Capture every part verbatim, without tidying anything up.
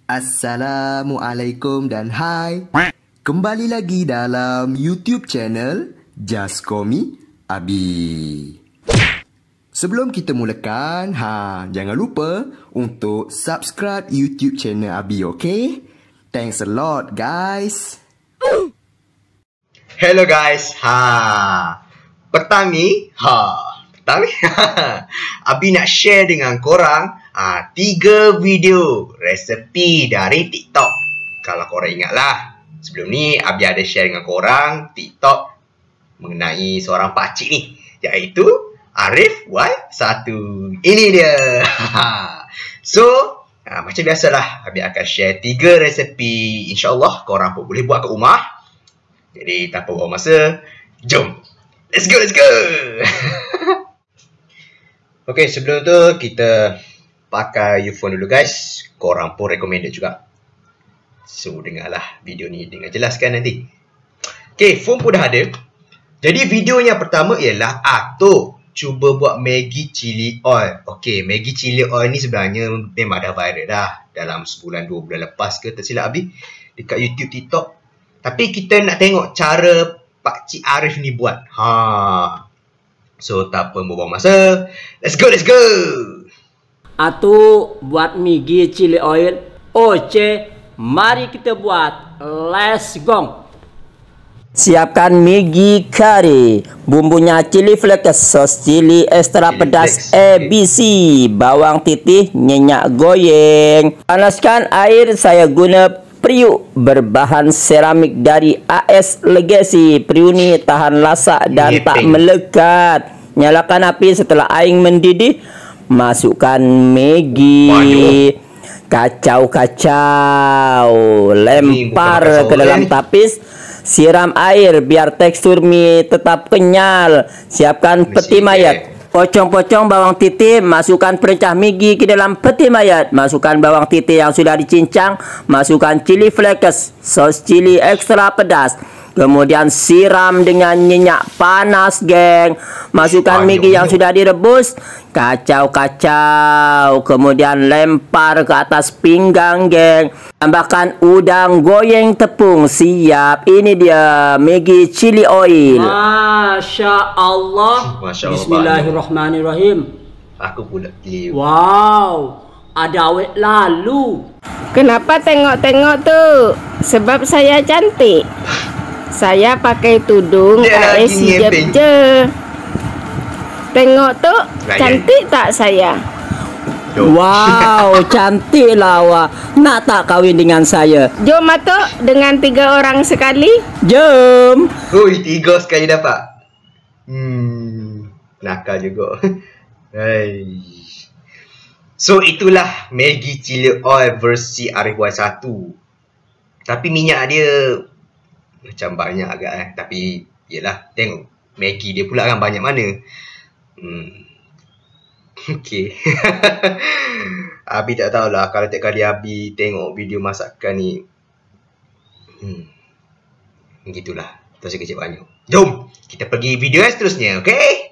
Assalamualaikum dan hai. Kembali lagi dalam YouTube channel Just Call Me Abi. Sebelum kita mulakan, ha, jangan lupa untuk subscribe YouTube channel Abi, okay? Thanks a lot, guys. Hello guys. Ha. Petang ni, ha, petang ni. Abi nak share dengan korang ha, tiga video resepi dari TikTok. Kalau korang ingatlah, sebelum ni Abi ada share dengan korang TikTok mengenai seorang pakcik ni, iaitu Arif Y satu. Ini dia. So, ha, macam biasalah, Abi akan share tiga resepi. InsyaAllah korang pun boleh buat kat rumah. Jadi, tanpa buang masa, jom. Let's go, let's go. Okay, sebelum tu kita pakai earphone dulu guys. Korang pun recommended juga. So, dengarlah video ni dengan jelaskan nanti. Okay, phone pun dah ada. Jadi, video yang pertama ialah Atuk cuba buat Maggi Chili Oil. Okay, Maggi Chili Oil ni sebenarnya memang dah viral dah. Dalam sebulan, dua bulan lepas ke tersilap Abi. Dekat YouTube, TikTok. Tapi kita nak tengok cara Pakcik Arif ni buat. Ha. So, tak apa membuang masa. Let's go, let's go. Atuk buat Maggi Chili Oil. Oke, mari kita buat. Let's go. Siapkan Maggi curry, bumbunya chili flakes, sos chili ekstra Chili pedas flakes, A okay. B C, bawang titih, minyak goreng. Panaskan air, saya guna periuk berbahan seramik dari A S Legacy. Periuk ni tahan lasak dan Yeping. tak melekat. Nyalakan api, setelah air mendidih, masukkan Maggi. Kacau-kacau, lempar ke dalam tapis. Siram air biar tekstur mie tetap kenyal. Siapkan peti mayat. Pocong-pocong bawang titih, masukkan perecah Maggi ke dalam peti mayat. Masukkan bawang titih yang sudah dicincang. Masukkan chili flakes, sos chili ekstra pedas. Kemudian siram dengan minyak panas, geng. Masukkan Maggi yang sudah direbus. Kacau-kacau. Kemudian lempar ke atas pinggang, geng. Tambahkan udang goreng tepung. Siap. Ini dia Maggi Chili Oil. Masya Allah. Masya Allah. Bismillahirrahmanirrahim. Aku pula pilih. Wow. Ada awet lalu. Kenapa tengok-tengok tu? Sebab saya cantik. Saya pakai tudung Dia A S lagi hijab ngepeng. je. Tengok tu, Layan. cantik tak saya? Wow, cantik lah awak. Nak tak kahwin dengan saya? Jom Atuk, dengan tiga orang sekali. Jom. Hui, tiga sekali dapat. Hmm, nakal juga. Hai. So, itulah Maggi Chili Oil versi Arif Y satu. Tapi minyak dia macam banyak agak eh. Tapi, yelah, tengok Maggi dia pula kan banyak mana. Hmm. Okay. Abi tak tahulah kalau tiap kali Abi tengok video masakan ni. Hmm. Begitulah. Terus kecil banyak. Jom, kita pergi video yang seterusnya, okay?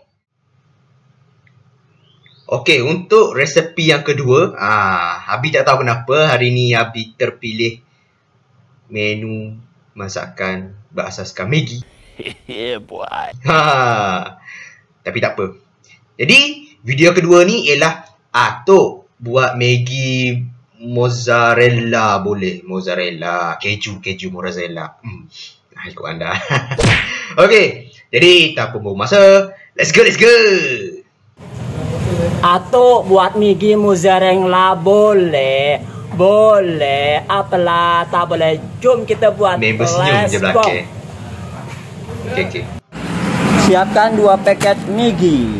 Okay, untuk resepi yang kedua, ah, Abi tak tahu kenapa hari ni Abi terpilih menu masakan berasaskan Maggi. Yeah, boy. Ha. Tapi tak apa. Jadi, video kedua ni ialah Atuk buat Maggi mozzarella boleh. Mozzarella, keju, keju mozzarella. Hmm. Nah, ikut anda. Okay. Jadi, tak apa buang masa. Let's go, let's go. Atuk buat Maggi mozzarella boleh. Boleh. Apalah tak boleh. Jom kita buat. Member senyum je belakang. Okay, okay. Siapkan dua paket Maggi.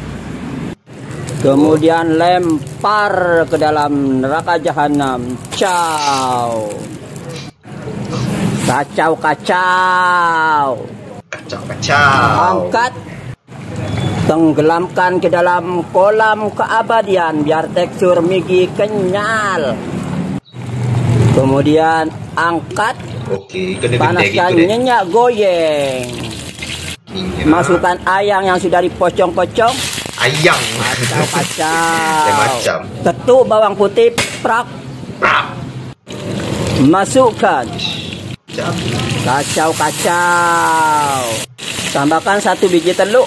Kemudian lempar ke dalam neraka jahanam. Ciao. Kacau-kacau. Kacau-kacau. Angkat. Tenggelamkan ke dalam kolam keabadian biar tekstur Maggi kenyal. Kemudian angkat. Okey, kena gede Panaskan gitu deh. minyak goreng. Minyak. Masukkan ayam yang sudah dipocong-pocong. Ayam. Kacau-kacau. Macam. Ketuk bawang putih. Prak. Prak. Masukkan. Jap. Kacau-kacau. Tambahkan satu biji telur.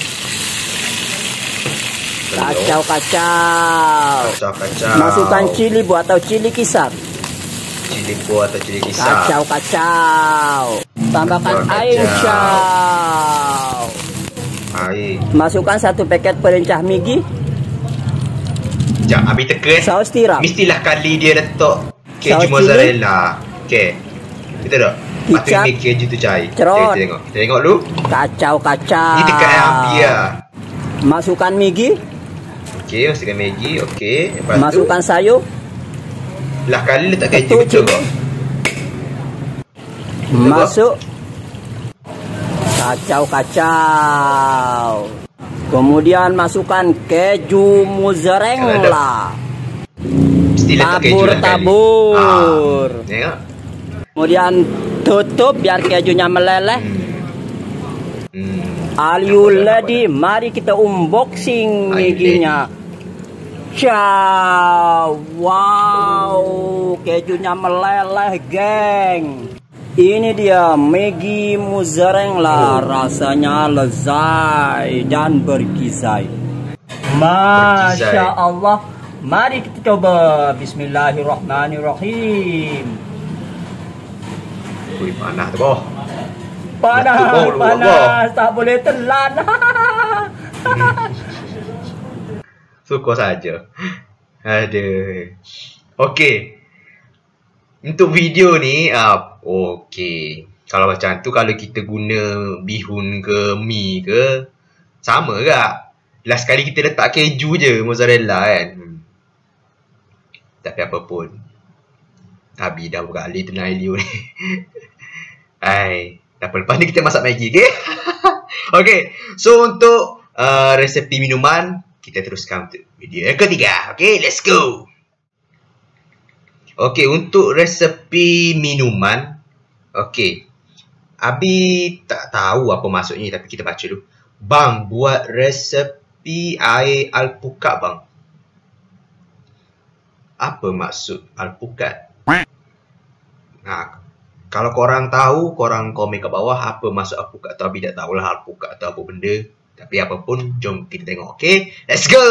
Kacau-kacau. Kacau-kacau. Masukkan cili buah atau cili kisar. Cili buah atau cili kisar. Kacau-kacau. Tambahkan Kacau. air syau. Air. Masukkan satu paket perincah migi. Sekejap, Abi tekan. Saus tiram. Mestilah kali dia letak Saus keju mozzarella. Okey. Betul tak? Lepas tu Kicap. make keju tu cair. Cerot. Okay, kita tengok. Kita tengok dulu. Kacau-kacau. Ni tekan Abi lah. Masukkan migi. Okey, masukkan Maggi. Okey. Lepas Masukkan tu, sayur. lah kali letak keju Betul, betul cik. kok. Masuk. Kacau-kacau. Kemudian masukkan keju mozzarella. Mesti letak keju lah kali. Tabur-tabur. Ah, tengok. Kemudian tutup biar kejunya meleleh. Hmm. Are you ready? Mari kita unboxing Are you Maggi-nya. Ciao. Wow, kejunya meleleh, geng. Ini dia Maggi mozzarella, rasanya lezat dan bergizai. Masya Allah. Mari kita coba. Bismillahirrahmanirrahim. Ui, panas tu boh. Panas, Letup bau, panas, tak boleh telan. Suka saja. Aduh. Okey. Untuk video ni, uh, okey. Kalau macam tu, kalau kita guna bihun ke mi ke, sama ke? Last kali kita letak keju je, mozzarella kan. Hmm. Tapi apa pun. Abi dah berkali tenang Elio ni. Hai. Tak apa, lepas ni kita masak Maggi, okay? Okay, so untuk uh, resepi minuman, kita teruskan untuk video yang ketiga. Okay, let's go. Okay, untuk resepi minuman, okay, Abi tak tahu apa maksudnya, tapi kita baca dulu. Bang, buat resepi air alpukat, bang. Apa maksud alpukat? Nah, kalau korang tahu, korang komen kat bawah apa maksud alpukat tu. Abi tak tahulah alpukat tu apa benda. Tapi apa pun, jom kita tengok. Okay, let's go.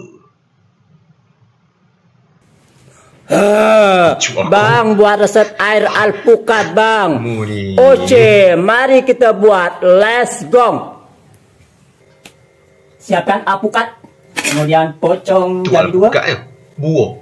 Uh, bang, buat resep air alpukat, bang. Muni. Oke, mari kita buat. Let's go. Siapkan alpukat. Kemudian pocong Tu jadi dua. alpukat ya? Buah.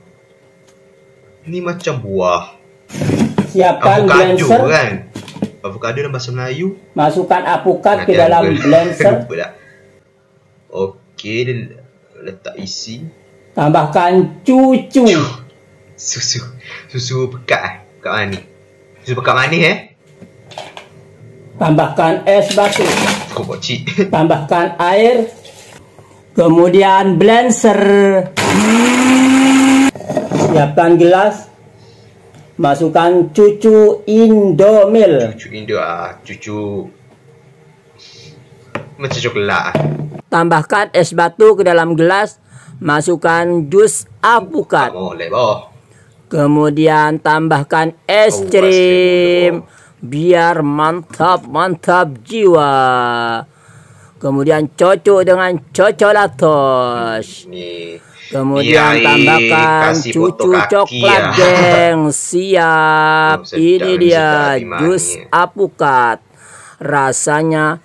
Ni macam buah. Siapkan Avocado blender. kan? Avocado dalam bahasa Melayu. Masukkan alpukat ke Nanti dalam aku- blender. Lupa dah. Okey, dia letak isi. Tambahkan cucu. Susu. Susu pekat eh. Pekat manis. Susu pekat manis eh. Tambahkan es batu. Kau buat cik. Tambahkan air. Kemudian blender. Siapkan gelas. Masukkan cucu Indomil. Cucu Indo ah, cucu macam coklat ah. Tambahkan es batu ke dalam gelas. Masukkan jus alpukat. Oh, leboh. Kemudian tambahkan es Oh, es krim. krim. Biar mantap-mantap jiwa. Kemudian cocok dengan coccolatos. Ni. Kemudian Biar tambahkan kasih cucu potong kaki coklat, lah. geng. Siap. Oh, sedap Ini ni, dia sedap ni jus manis. alpukat. Rasanya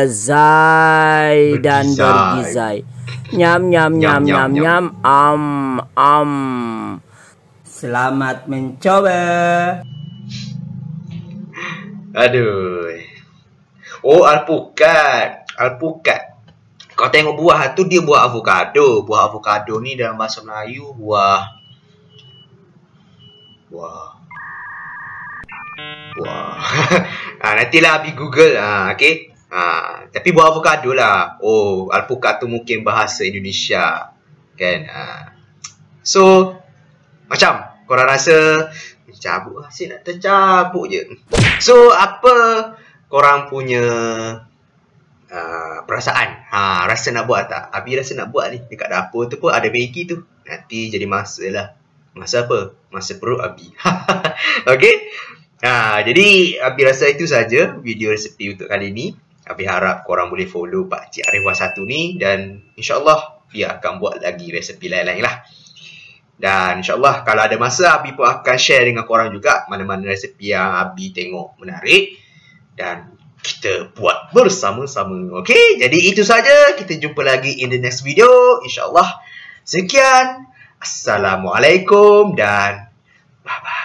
lezat dan Bergizai. bergizai. Nyam nyam nyam Nyam, nyam nyam, nyam. Am am. Selamat mencoba. Aduh. Oh, alpukat. Alpukat. Kau tengok buah tu, dia buah avocado. Buah avocado ni dalam bahasa Melayu buah buah buah. Ah, nantilah Abi Google ah, okey. Ah, tapi buah avocado lah. Oh, alpukat tu mungkin bahasa Indonesia. Kan? Ah. So, macam korang rasa cabut lah, saya nak tercabut je. So, apa korang punya uh, perasaan? Ha, rasa nak buat tak? Abi rasa nak buat ni. Dekat dapur tu pun ada Maggi tu. Nanti jadi masa lah. Masa apa? Masa perut Abi. Okey. Ha, jadi Abi rasa itu saja video resepi untuk kali ini. Abi harap korang boleh follow Pakcik Arif Y satu ni dan insya-Allah dia akan buat lagi resepi lain-lain lah. Dan insya-Allah kalau ada masa Abi pun akan share dengan korang juga mana-mana resepi yang Abi tengok menarik dan kita buat bersama-sama. Okey, jadi itu saja. Kita jumpa lagi in the next video insya-Allah. Sekian. Assalamualaikum dan bye-bye.